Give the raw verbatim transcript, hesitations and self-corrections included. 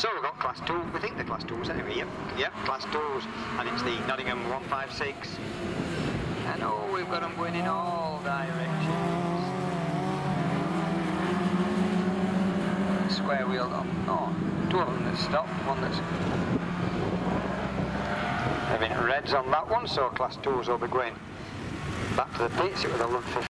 So we've got class two, we think they're class twos anyway, yep, yep, class twos, and it's the Nottingham one five six. I know we've got them going in all directions. Square wheel up, oh, two of them that stopped, one that's having reds on that one, so class twos will be going back to the pits. It was a Lund